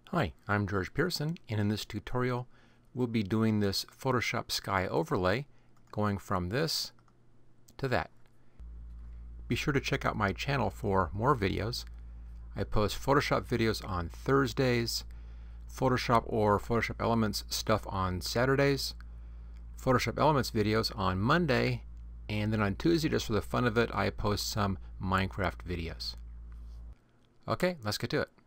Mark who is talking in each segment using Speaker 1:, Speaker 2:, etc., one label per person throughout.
Speaker 1: Hi, I'm George Pearson, and in this tutorial we'll be doing this Photoshop sky overlay, going from this to that. Be sure to check out my channel for more videos. I post Photoshop videos on Thursdays, Photoshop or Photoshop Elements stuff on Saturdays, Photoshop Elements videos on Monday, and then on Tuesday, just for the fun of it, I post some Minecraft videos. Okay, let's get to it.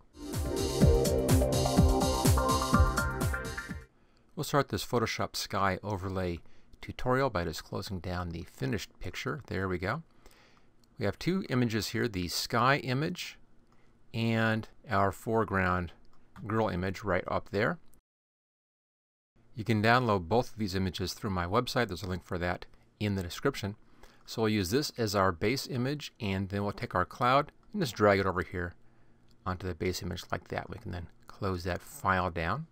Speaker 1: We'll start this Photoshop sky overlay tutorial by just closing down the finished picture. There we go. We have two images here, the sky image and our foreground girl image right up there. You can download both of these images through my website. There's a link for that in the description. So we'll use this as our base image, and then we'll take our cloud and just drag it over here onto the base image like that. We can then close that file down.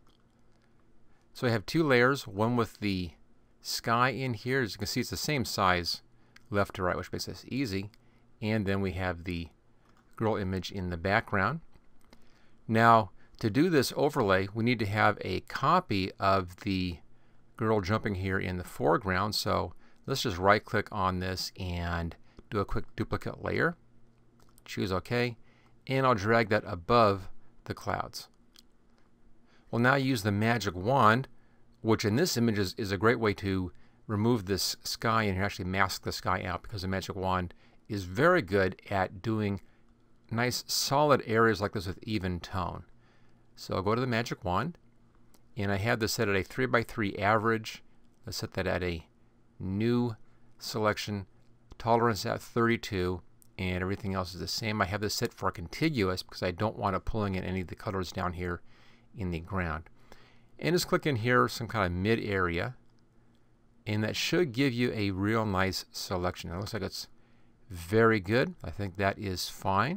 Speaker 1: So we have two layers, one with the sky in here. As you can see, it's the same size left to right, which makes this easy. And then we have the girl image in the background. Now, to do this overlay, we need to have a copy of the girl jumping here in the foreground. So let's just right-click on this and do a quick duplicate layer. Choose OK, and I'll drag that above the clouds. We'll now use the magic wand, which in this image is a great way to remove this sky and actually mask the sky out, because the magic wand is very good at doing nice solid areas like this with even tone. So I'll go to the magic wand, and I have this set at a 3x3 average. Let's set that at a new selection, tolerance at 32, and everything else is the same. I have this set for contiguous because I don't want it pulling in any of the colors down here in the ground. And just click in here some kind of mid area, and that should give you a real nice selection. It looks like it's very good. I think that is fine.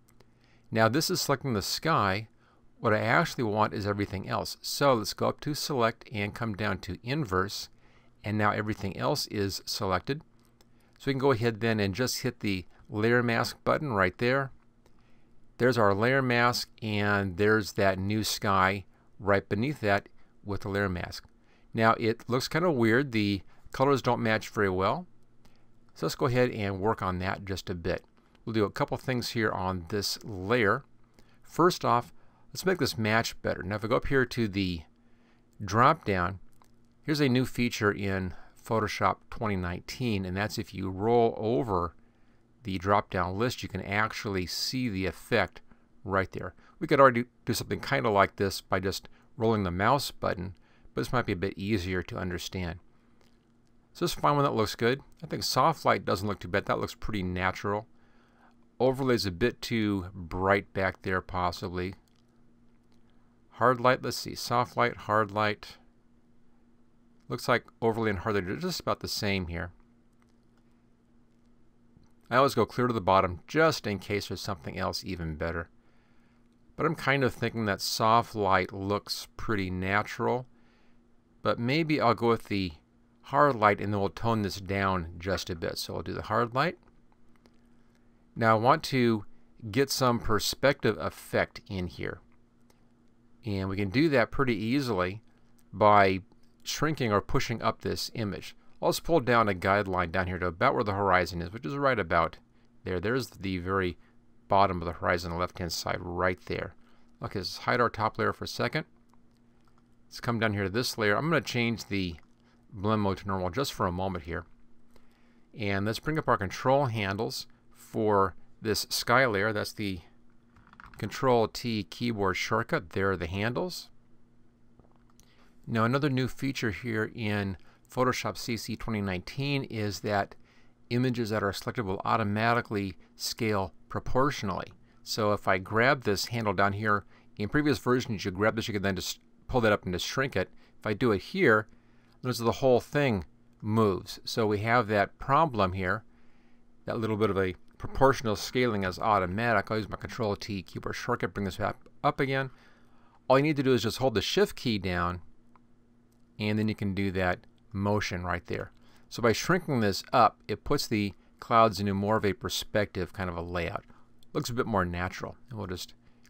Speaker 1: Now this is selecting the sky. What I actually want is everything else. So let's go up to select and come down to inverse, and now everything else is selected. So we can go ahead then and just hit the layer mask button right there. There's our layer mask, and there's that new sky right beneath that with the layer mask. Now it looks kind of weird. The colors don't match very well. So let's go ahead and work on that just a bit. We'll do a couple things here on this layer. First off, let's make this match better. Now if I go up here to the drop down, here's a new feature in Photoshop 2019, and that's if you roll over the drop-down list, you can actually see the effect right there. We could already do something kind of like this by just rolling the mouse button, but this might be a bit easier to understand. So just find one that looks good. I think soft light doesn't look too bad. That looks pretty natural. Overlay's a bit too bright back there possibly. Hard light, let's see. Soft light, hard light. Looks like overlay and hard light are just about the same here. I always go clear to the bottom just in case there's something else even better. But I'm kind of thinking that soft light looks pretty natural. But maybe I'll go with the hard light, and then we'll tone this down just a bit. So I'll do the hard light. Now I want to get some perspective effect in here. And we can do that pretty easily by shrinking or pushing up this image. I'll just pull down a guideline down here to about where the horizon is, which is right about there. There's the very bottom of the horizon on the left-hand side right there. Okay, let's hide our top layer for a second. Let's come down here to this layer. I'm going to change the blend mode to normal just for a moment here. And let's bring up our control handles for this sky layer. That's the Control-T keyboard shortcut. There are the handles. Now another new feature here in Photoshop CC 2019 is that images that are selected will automatically scale proportionally. So if I grab this handle down here, in previous versions you grab this, you can then just pull that up and just shrink it. If I do it here, notice the whole thing moves. So we have that problem here. That little bit of a proportional scaling is automatic. I'll use my Control-T keyboard shortcut, bring this up again. All you need to do is just hold the Shift key down, and then you can do that motion right there. So by shrinking this up, it puts the clouds into more of a perspective kind of a layout. Looks a bit more natural. And we'll just click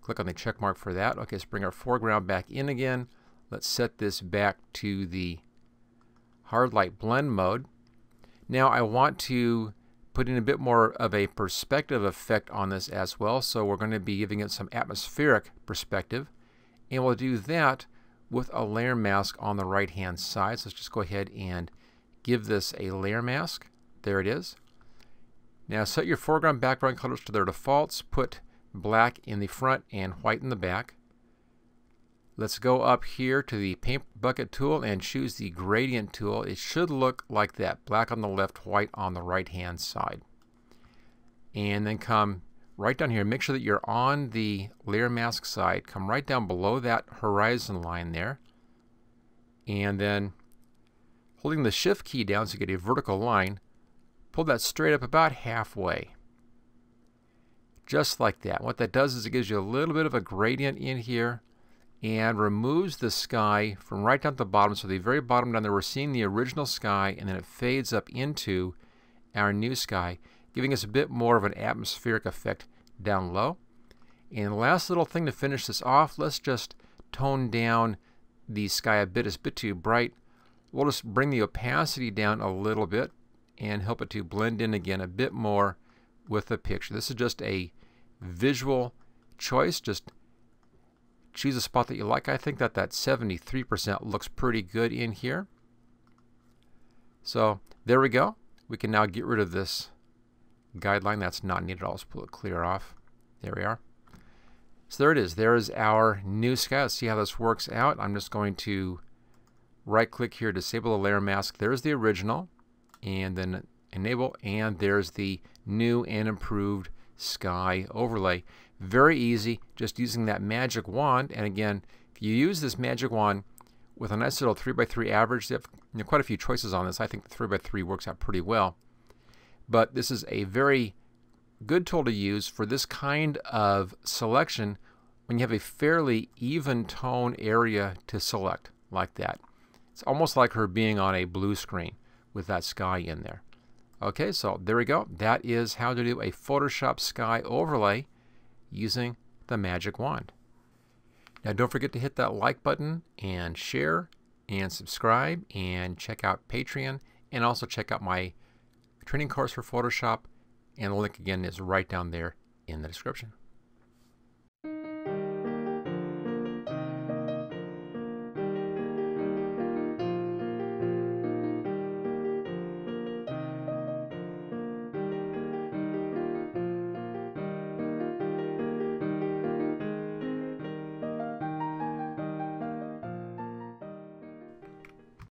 Speaker 1: click on the check mark for that. Okay, let's bring our foreground back in again. Let's set this back to the hard light blend mode. Now I want to put in a bit more of a perspective effect on this as well, so we're going to be giving it some atmospheric perspective, and we'll do that with a layer mask on the right hand side. So let's just go ahead and give this a layer mask. There it is. Now set your foreground background colors to their defaults. Put black in the front and white in the back. Let's go up here to the paint bucket tool and choose the gradient tool. It should look like that, black on the left, white on the right hand side. And then come right down here, make sure that you're on the layer mask side, come right down below that horizon line there, and then holding the shift key down so you get a vertical line, pull that straight up about halfway. Just like that. What that does is it gives you a little bit of a gradient in here and removes the sky from right down at the bottom. So the very bottom down there, we're seeing the original sky, and then it fades up into our new sky, giving us a bit more of an atmospheric effect down low. And the last little thing to finish this off, let's just tone down the sky a bit. It's a bit too bright. We'll just bring the opacity down a little bit and help it to blend in again a bit more with the picture. This is just a visual choice. Just choose a spot that you like. I think that 73% looks pretty good in here. So there we go. We can now get rid of this guideline. That's not needed. I'll just pull it clear off. There we are. So there it is. There is our new sky. Let's see how this works out. I'm just going to right click here, disable the layer mask. There's the original, and then enable, and there's the new and improved sky overlay. Very easy, just using that magic wand. And again, if you use this magic wand with a nice little 3x3 average, they have quite a few choices on this. I think the 3x3 works out pretty well. But this is a very good tool to use for this kind of selection when you have a fairly even tone area to select like that. It's almost like her being on a blue screen with that sky in there. Okay, so there we go. That is how to do a Photoshop sky overlay using the magic wand. Now don't forget to hit that like button and share and subscribe and check out Patreon, and also check out my training course for Photoshop, and the link again is right down there in the description.